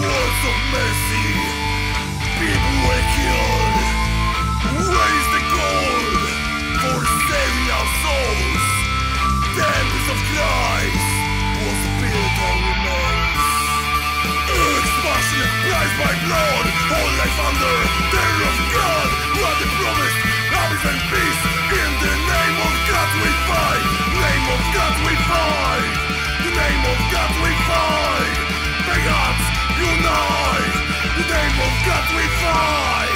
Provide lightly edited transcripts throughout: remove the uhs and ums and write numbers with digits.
Words of mercy, people were killed. Where is the goal for saving our souls? Temples of Christ was built on remains. Expansion priced by blood, all life under terror of God. What the promise, happiness and peace. In the name of God we fight. Name of God we fight. The name of God we fight. Pagans unite. The name of God we fight.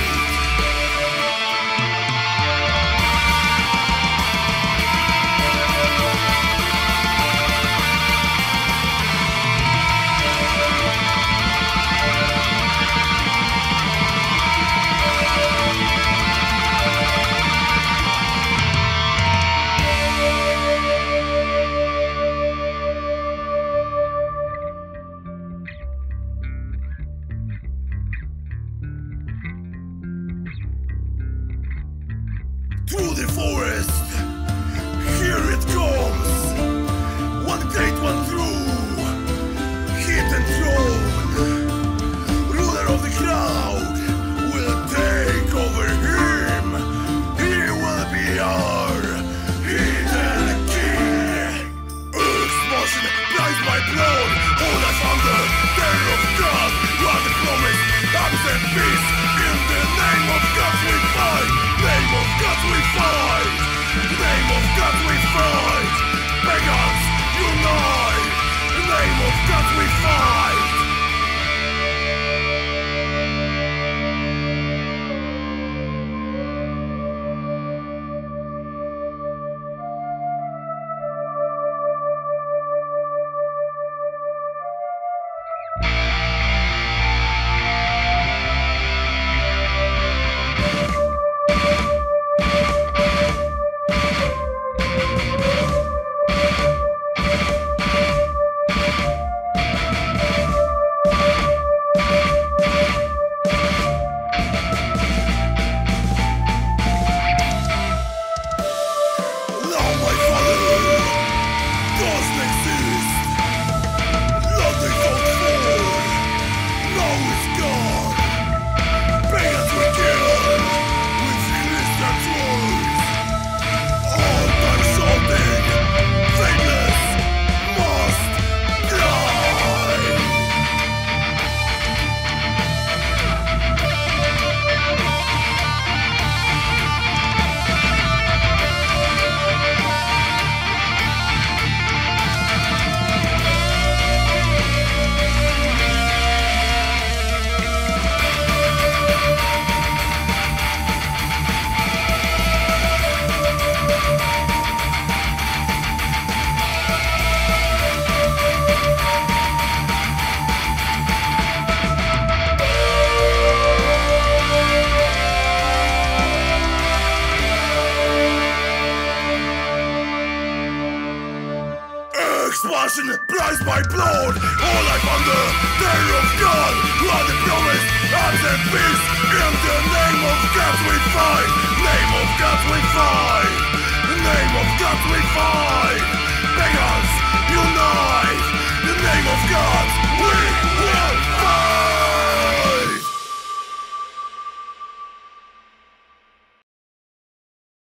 Through the forest, here it comes. One great one through, hidden throne. Ruler of the crowd will take over him. He will be our hidden king. Explosion, priced by blood, all life under terror of God. What the promise, happiness and peace. In the name of God we fight. Name of God we fight. Name of God we fight. Pagans unite. Name of God we fight. Explosion, priced by blood, all life under terror of God. What the promise, happiness and peace. In the name of God we fight. Name of God we fight. The name of God we fight. Pagans unite.